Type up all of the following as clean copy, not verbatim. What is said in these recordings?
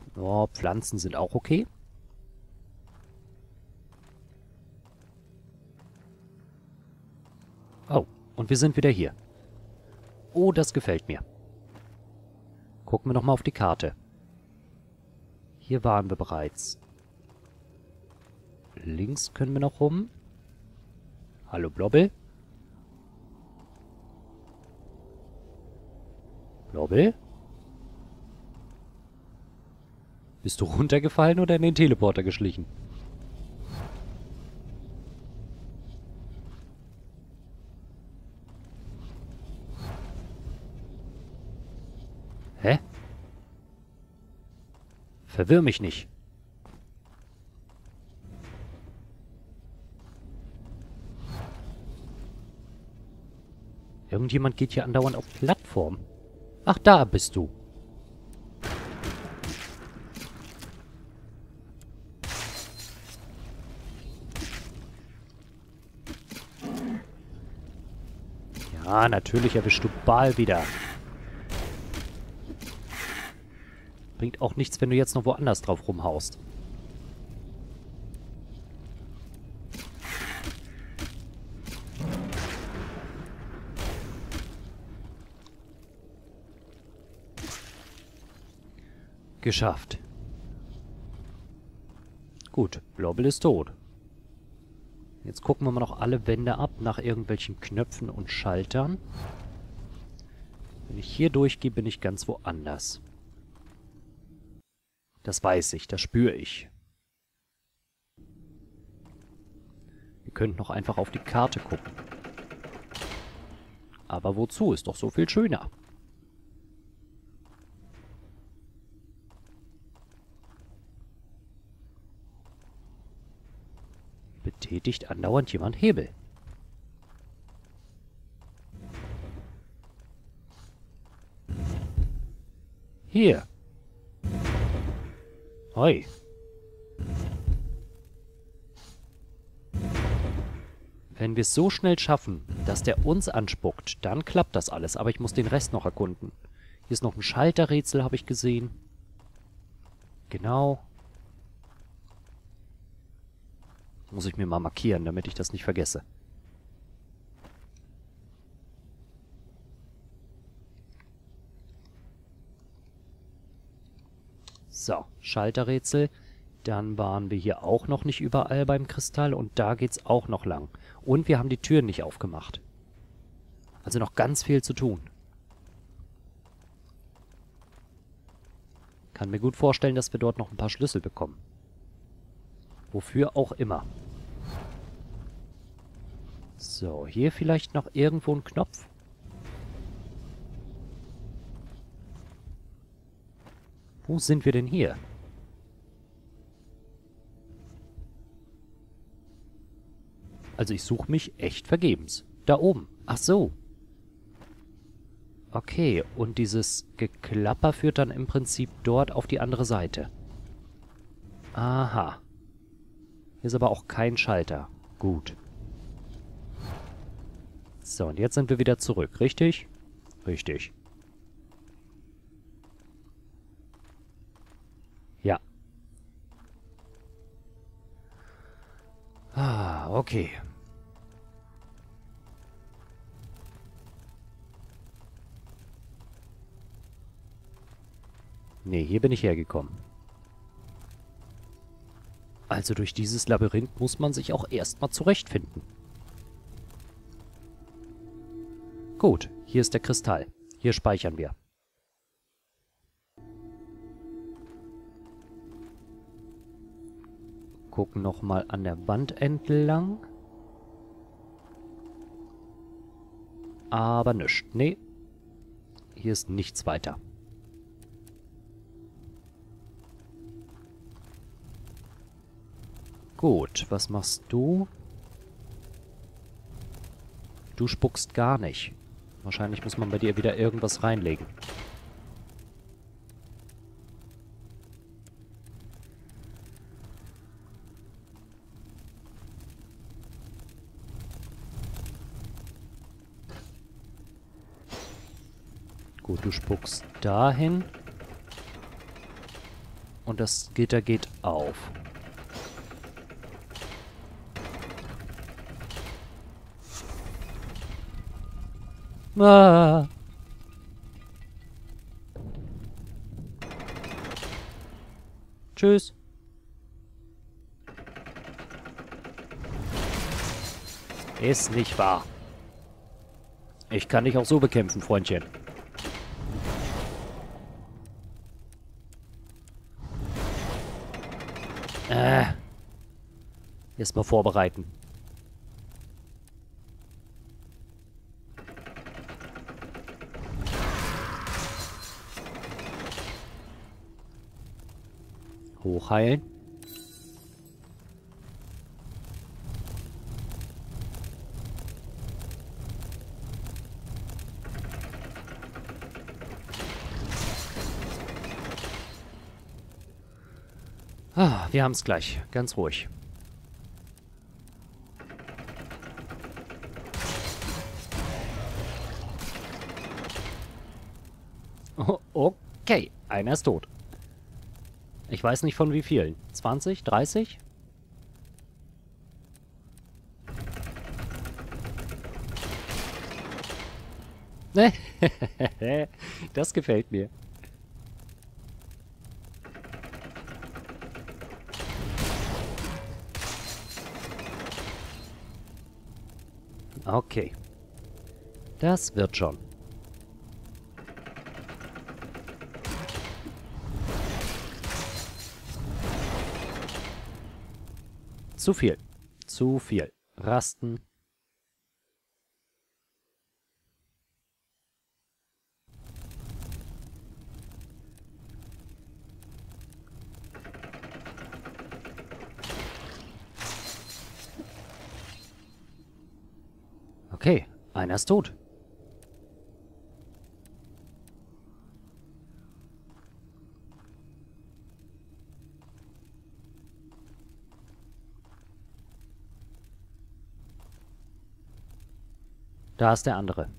Oh, Pflanzen sind auch okay. Oh, und wir sind wieder hier. Oh, das gefällt mir. Gucken wir nochmal auf die Karte. Hier waren wir bereits. Links können wir noch rum. Hallo, Blobbel. Blobbel? Bist du runtergefallen oder in den Teleporter geschlichen? Hä? Verwirr mich nicht. Irgendjemand geht hier andauernd auf Plattform. Ach, da bist du. Ja, natürlich erwischst du Bal wieder. Bringt auch nichts, wenn du jetzt noch woanders drauf rumhaust. Geschafft. Gut, Blobbel ist tot. Jetzt gucken wir mal noch alle Wände ab nach irgendwelchen Knöpfen und Schaltern. Wenn ich hier durchgehe, bin ich ganz woanders. Das weiß ich, das spüre ich. Wir könnten noch einfach auf die Karte gucken. Aber wozu? Ist doch so viel schöner. Betätigt andauernd jemand Hebel. Hier. Hoi. Wenn wir es so schnell schaffen, dass der uns anspuckt, dann klappt das alles. Aber ich muss den Rest noch erkunden. Hier ist noch ein Schalterrätsel, habe ich gesehen. Genau. Muss ich mir mal markieren, damit ich das nicht vergesse. So, Schalterrätsel. Dann waren wir hier auch noch nicht überall beim Kristall und da geht's auch noch lang. Und wir haben die Türen nicht aufgemacht. Also noch ganz viel zu tun. Kann mir gut vorstellen, dass wir dort noch ein paar Schlüssel bekommen. Wofür auch immer. So, hier vielleicht noch irgendwo ein Knopf. Wo sind wir denn hier? Also ich suche mich echt vergebens. Da oben. Ach so. Okay, und dieses Geklapper führt dann im Prinzip dort auf die andere Seite. Aha. Hier ist aber auch kein Schalter. Gut. So, und jetzt sind wir wieder zurück, richtig? Richtig. Ja. Ah, okay. Nee, hier bin ich hergekommen. Also durch dieses Labyrinth muss man sich auch erstmal zurechtfinden. Gut, hier ist der Kristall. Hier speichern wir. Gucken nochmal an der Wand entlang. Aber nichts. Nee. Hier ist nichts weiter. Gut, was machst du? Du spuckst gar nicht. Wahrscheinlich muss man bei dir wieder irgendwas reinlegen. Gut, du spuckst dahin. Und das Gitter geht auf. Ah. Tschüss. Ist nicht wahr. Ich kann dich auch so bekämpfen, Freundchen. Erstmal vorbereiten. Hochheilen. Ah, wir haben es gleich. Ganz ruhig. Oh, okay, einer ist tot. Ich weiß nicht von wie vielen. 20? 30? Das gefällt mir. Okay. Das wird schon. Zu viel. Zu viel. Rasten. Okay, einer ist tot. Da ist der andere.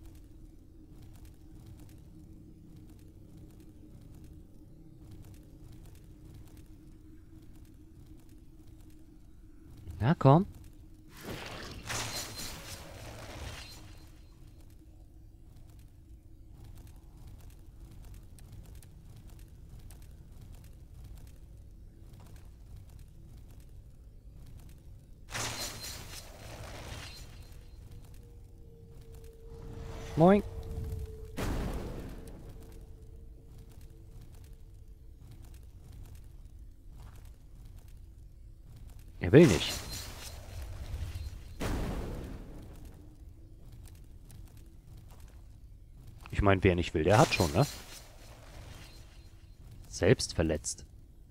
Na komm. Moin. Er will nicht. Ich meine, wer nicht will, der hat schon, ne? Selbst verletzt.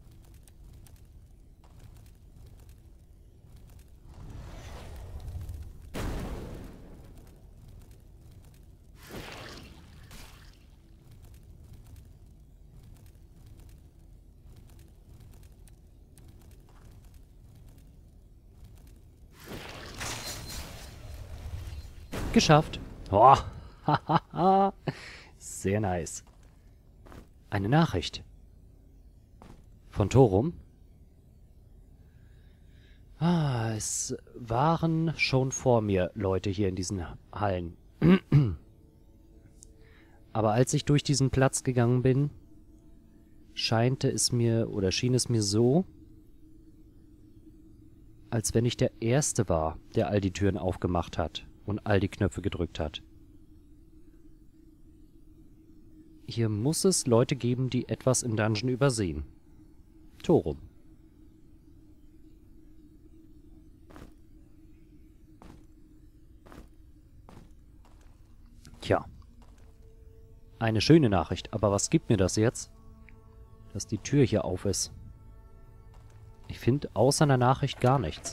Geschafft. Oh, hahaha. Sehr nice. Eine Nachricht. Von Torum. Ah, es waren schon vor mir Leute hier in diesen Hallen. Aber als ich durch diesen Platz gegangen bin, schien es mir so, als wenn ich der Erste war, der all die Türen aufgemacht hat und all die Knöpfe gedrückt hat. Hier muss es Leute geben, die etwas im Dungeon übersehen. Torum. Tja. Eine schöne Nachricht, aber was gibt mir das jetzt? Dass die Tür hier auf ist. Ich finde außer einer Nachricht gar nichts.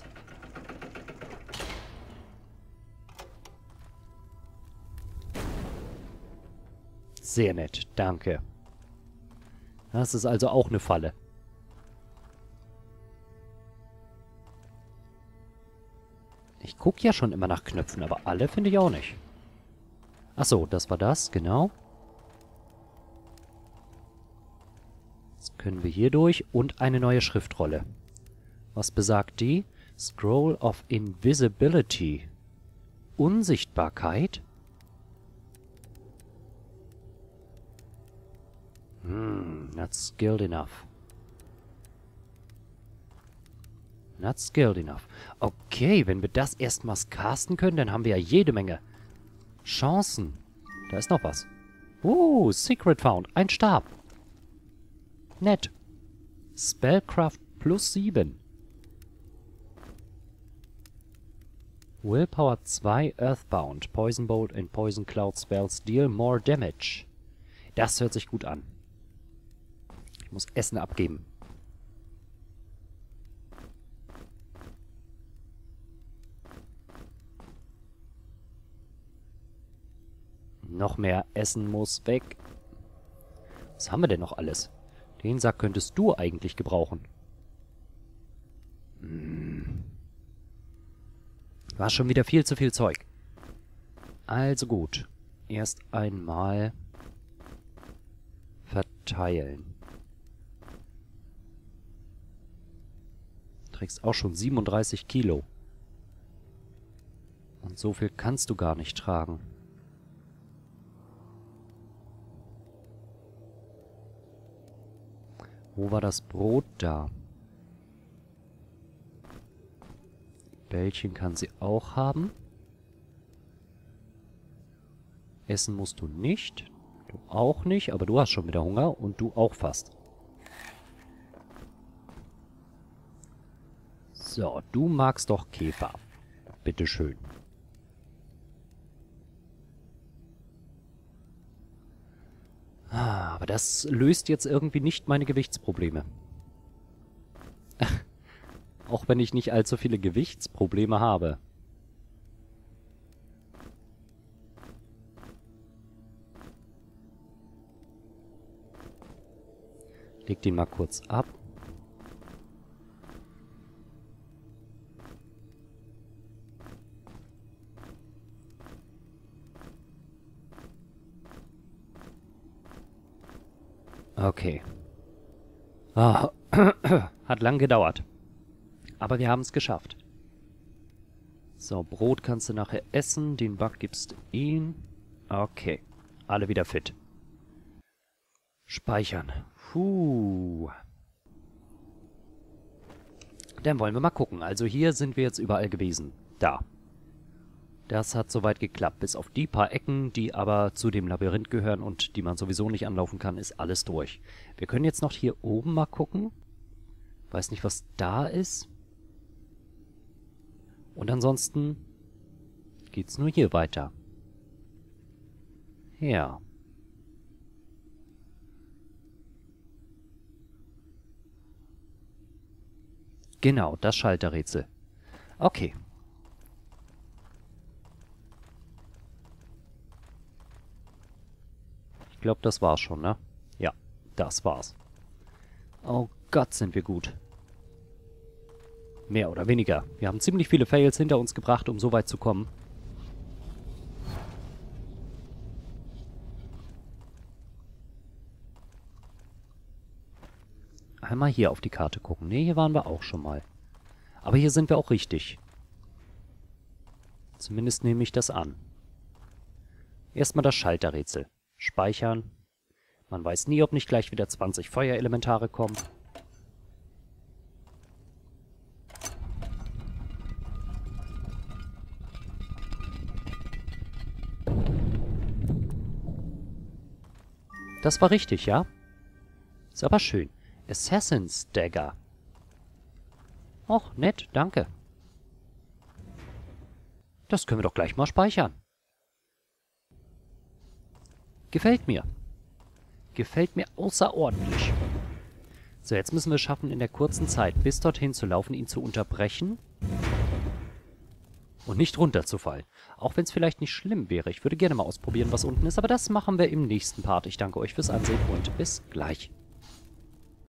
Sehr nett, danke. Das ist also auch eine Falle. Ich gucke ja schon immer nach Knöpfen, aber alle finde ich auch nicht. Achso, das war das, genau. Jetzt können wir hier durch und eine neue Schriftrolle. Was besagt die? Scroll of Invisibility. Unsichtbarkeit? Not skilled enough. Not skilled enough. Okay, wenn wir das erstmals casten können, dann haben wir ja jede Menge Chancen. Da ist noch was. Secret found. Ein Stab. Nett. Spellcraft plus 7. Willpower 2, Earthbound. Poison Bolt and Poison Cloud Spells deal more damage. Das hört sich gut an. Ich muss Essen abgeben. Noch mehr Essen muss weg. Was haben wir denn noch alles? Den Sack könntest du eigentlich gebrauchen. War schon wieder viel zu viel Zeug. Also gut. Erst einmal verteilen. Du trägst auch schon 37 Kilo. Und so viel kannst du gar nicht tragen. Wo war das Brot da? Bällchen kann sie auch haben. Essen musst du nicht. Du auch nicht, aber du hast schon wieder Hunger und du auch fast. So, du magst doch Käfer. Bitteschön. Aber das löst jetzt irgendwie nicht meine Gewichtsprobleme. Auch wenn ich nicht allzu viele Gewichtsprobleme habe. Leg den mal kurz ab. Okay. Hat lang gedauert. Aber wir haben es geschafft. So, Brot kannst du nachher essen. Den Bug gibst du ihm. Okay. Alle wieder fit. Speichern. Dann wollen wir mal gucken. Also hier sind wir jetzt überall gewesen. Da. Das hat soweit geklappt. Bis auf die paar Ecken, die aber zu dem Labyrinth gehören und die man sowieso nicht anlaufen kann, ist alles durch. Wir können jetzt noch hier oben mal gucken. Weiß nicht, was da ist. Und ansonsten geht's nur hier weiter. Ja. Genau, das Schalterrätsel. Okay. Ich glaube, das war's schon, ne? Ja, das war's. Oh Gott, sind wir gut. Mehr oder weniger. Wir haben ziemlich viele Fails hinter uns gebracht, um so weit zu kommen. Einmal hier auf die Karte gucken. Ne, hier waren wir auch schon mal. Aber hier sind wir auch richtig. Zumindest nehme ich das an. Erstmal das Schalterrätsel. Speichern. Man weiß nie, ob nicht gleich wieder 20 Feuerelementare kommen. Das war richtig, ja? Ist aber schön. Assassin's Dagger. Och, nett, danke. Das können wir doch gleich mal speichern. Gefällt mir. Gefällt mir außerordentlich. So, jetzt müssen wir es schaffen, in der kurzen Zeit bis dorthin zu laufen, ihn zu unterbrechen und nicht runterzufallen. Auch wenn es vielleicht nicht schlimm wäre. Ich würde gerne mal ausprobieren, was unten ist, aber das machen wir im nächsten Part. Ich danke euch fürs Ansehen und bis gleich.